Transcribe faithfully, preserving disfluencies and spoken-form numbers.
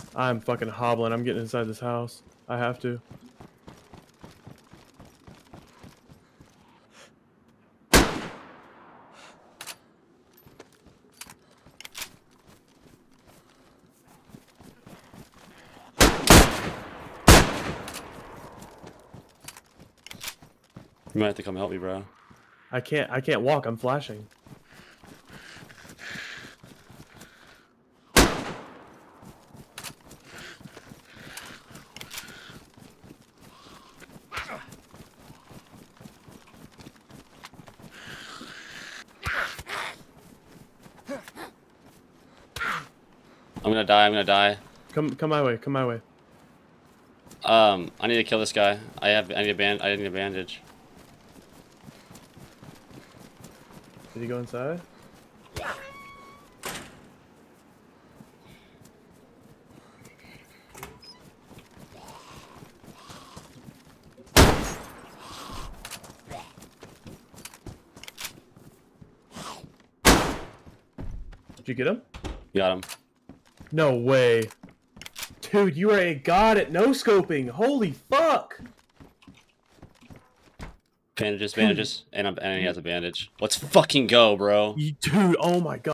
I'm fucking hobbling. I'm getting inside this house. I have to. You might have to come help me, bro. I can't. I can't walk. I'm flashing. I'm gonna die. I'm gonna die. Come, come my way. Come my way. Um, I need to kill this guy. I have. I need a band. I need a bandage. Did he go inside? Did you get him? Got him. No way. Dude, you are a god at no-scoping. Holy fuck. Bandages, bandages, and, I'm, and he has a bandage. Let's fucking go, bro. Dude, oh my god.